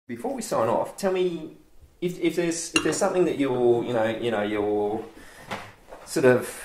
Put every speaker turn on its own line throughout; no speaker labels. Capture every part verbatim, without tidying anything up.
before we sign off, tell me if, if there's if there's something that you're you know you know you're sort of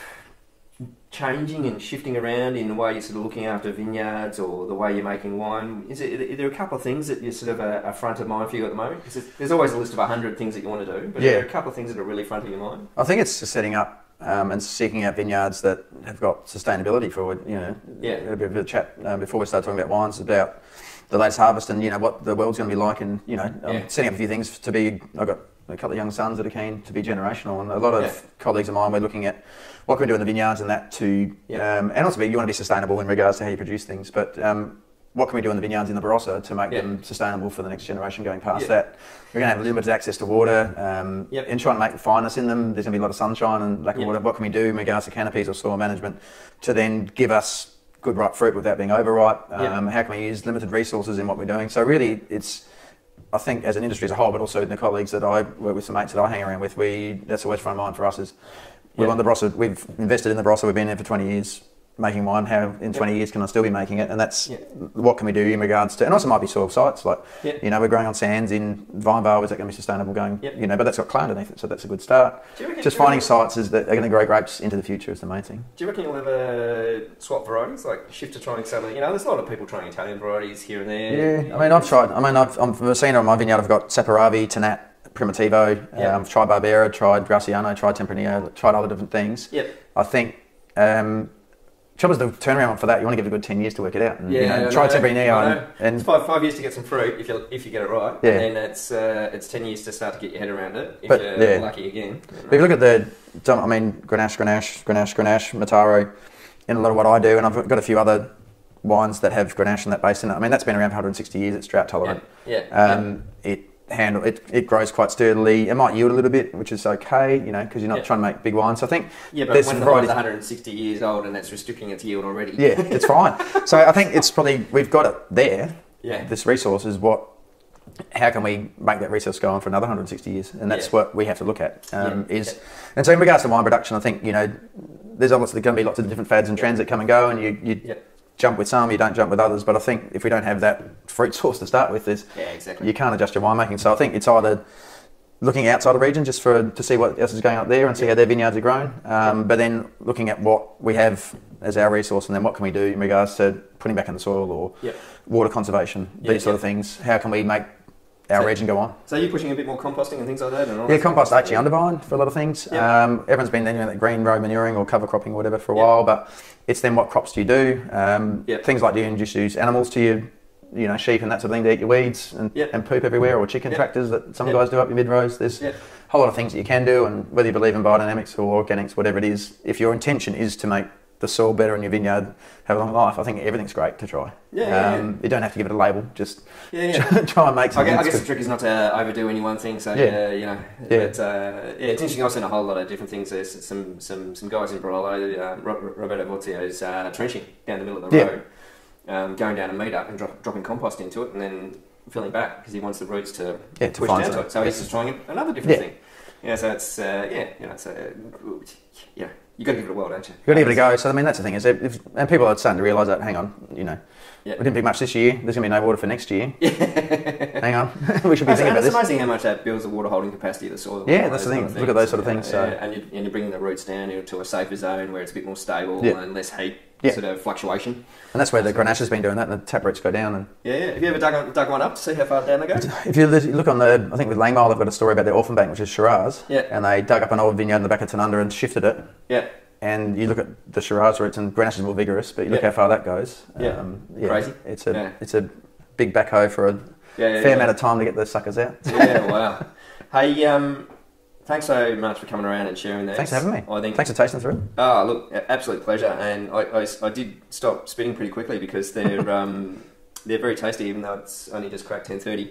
changing and shifting around in the way you're sort of looking after vineyards or the way you're making wine. Is it are there a couple of things that you're sort of a, a front of mind for you at the moment? Because there's always a list of a hundred things that you want to do, but yeah. Are there a couple of things that are really front of your mind?
I think it's just setting up um, and seeking out vineyards that have got sustainability forward. You know,
yeah.
A bit of a chat um, before we start talking about wines about the latest harvest and you know what the world's going to be like, and you know, I'm yeah. setting up a few things to be. I've got a couple of young sons that are keen to be generational, and a lot of yeah. colleagues of mine, we're looking at what can we do in the vineyards and that to, yeah. um, and also you want to be sustainable in regards to how you produce things, but um, what can we do in the vineyards in the Barossa to make yeah. them sustainable for the next generation going past yeah. that? We're going to have limited access to water, um,
yep.
and trying to make the fineness in them. There's going to be a lot of sunshine and lack of
yep.
water. What can we do in regards to canopies or soil management to then give us good ripe fruit without being overripe? Um, yep. How can we use limited resources in what we're doing? So really it's, I think as an industry as a whole, but also the colleagues that I work with, some mates that I hang around with, we that's always front of mind for us is we want the Barossa. We've invested in the Barossa. We've been there for twenty years making wine. How in twenty yep. years can I still be making it? And that's yep. what can we do in regards to, and also might be soil sites like yep. you know we're growing on sands in Vinevale. Is that going to be sustainable going? Yep. You know, but that's got clay underneath it, so that's a good start. Reckon, Just finding sites is that are going to grow grapes into the future is the main thing.
Do you reckon you'll ever swap varieties, like shift to trying something? You know, there's a lot of people trying Italian varieties here and there.
Yeah, I mean, I've tried. I mean, I've I'm from Massena on my vineyard. I've got Saperavi, Tanat, Primitivo. Yep. Um, I've tried Barbera, tried Graciano, tried Tempranillo, tried other different things.
Yep.
I think. Um, Trouble is the turnaround for that. You want to give it a good ten years to work it out. And,
yeah,
you know,
no,
try
no,
Tempranillo.
No.
And
it's five five years to get some fruit if you if you get it right.
Yeah.
And then it's uh, it's ten years to start to get your head around it if
but,
you're
yeah.
lucky again.
But if you look at the, I mean, Grenache, Grenache, Grenache, Grenache, Mataro, in a lot of what I do, and I've got a few other wines that have Grenache and that base in it. I mean, that's been around for one hundred sixty years. It's drought tolerant.
Yeah. yeah.
Um, yeah. It handle it, it grows quite sturdily. It might yield a little bit, which is okay, you know, because you're not yeah. trying to make big wines. So I think
yeah, but when the wine's one hundred sixty years old and that's restricting its yield already.
Yeah, it's fine. So I think it's probably we've got it there.
Yeah,
this resource is what. How can we make that resource go on for another one hundred sixty years? And that's yeah. what we have to look at. Um, yeah. Is yeah. and so in regards to wine production, I think you know, there's obviously going to be lots of different fads and trends that come and go, and you you. Yeah. jump with some, you don't jump with others, but I think if we don't have that fruit source to start with, there's,
yeah, exactly.
you can't adjust your winemaking. So I think it's either looking outside the region just for to see what else is going up there and see yeah. how their vineyards are grown, um, yeah. but then looking at what we have as our resource and then what can we do in regards to putting back in the soil or
yeah.
water conservation,
yeah,
these sort
yeah.
of things. How can we make our
so,
region go on?
So you're pushing a bit more composting and things like that? And all
yeah,
that
compost actually undermined for a lot of things.
Yeah.
Um, everyone's been doing that green row manuring or cover cropping or whatever for a yeah. while, but it's then what crops do you do? Um,
yeah.
Things like do you just use animals to your, you know, sheep and that sort of thing to eat your weeds and,
yeah.
and poop everywhere, or chicken
yeah.
tractors that some
yeah.
guys do up your mid rows. There's
yeah.
a whole lot of things that you can do, and whether you believe in biodynamics or organics, whatever it is, if your intention is to make the soil better in your vineyard, have a long life, I think everything's great to try.
Yeah, yeah,
um,
yeah.
You don't have to give it a label, just
yeah, yeah.
try and make something.
I guess, I guess the trick is not to overdo any one thing, so yeah, uh, you know,
yeah.
but uh, yeah, it's interesting. I've seen a whole lot of different things. There's some some, some guys in Barolo, uh, Roberto Vozio's uh, trenching down the middle of the
yeah.
road, um, going down a metre and drop, dropping compost into it and then filling back because he wants the roots to,
yeah, to
push
down
to
it.
it. So he's just trying another different yeah. thing. Yeah, so it's, uh, yeah, you know, so, yeah. You got to give it a whirl, don't you?
You got to give it a go. So I mean, that's the thing is, if, and people are starting to realise that. Hang on, you know,
yeah.
we didn't pick much this year. There's going to be no water for next year. Yeah. Hang on, we should be thinking about this.
It's amazing how much that builds the water holding capacity of the soil.
Yeah, that's the thing. Look at those sort of things.
Yeah,
so.
and, you, and you're bringing the roots down into a safer zone where it's a bit more stable
yeah.
and less heat,
yeah.
sort of fluctuation.
And that's where the Grenache has been doing that, and the tap roots go down. And
yeah, yeah. Have you ever dug, dug one up to see how far down they go?
If you look on the, I think with Langmile, they've got a story about their orphan bank, which is Shiraz.
Yeah.
And they dug up an old vineyard in the back of Tanunda and shifted it.
Yeah.
And you look at the Shiraz roots, and Grenache is more vigorous, but you look
yeah.
how far that goes.
Yeah,
um, yeah
crazy.
It's a
yeah.
it's a big backhoe for a
yeah, yeah,
fair
yeah.
amount of time to get those suckers out.
Yeah, wow. Hey, um, thanks so much for coming around and sharing that.
Thanks for having me.
I think.
Thanks for tasting through.
Oh, look, absolute pleasure. And I, I, I did stop spitting pretty quickly because they're um, they're very tasty, even though it's only just cracked ten thirty.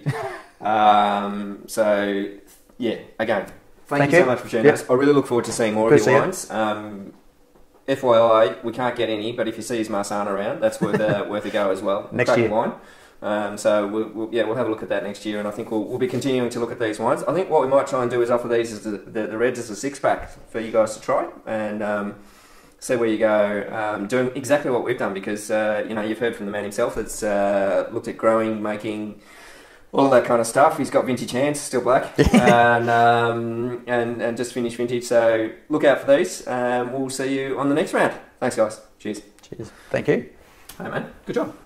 Um, so yeah, again, thank,
thank
you,
you
so much for sharing
yep.
this. I really look forward to seeing more
Good
of your wines. Um, F Y I, we can't get any, but if you see his Massena around, that's worth a, worth a go as well.
Next
Cracking
year.
wine. Um, so we'll, we'll, yeah, we'll have a look at that next year, and I think we'll, we'll be continuing to look at these wines. I think what we might try and do is offer these as the, the, the reds as a six pack for you guys to try and um, see where you go. Um, doing exactly what we've done because uh, you know you've heard from the man himself. That's uh, looked at growing, making all that kind of stuff. He's got vintage hands, still black, and, um, and and just finished vintage. So look out for these. Um, we'll see you on the next round. Thanks, guys. Cheers.
Cheers. Thank you.
Hey, man. Good job.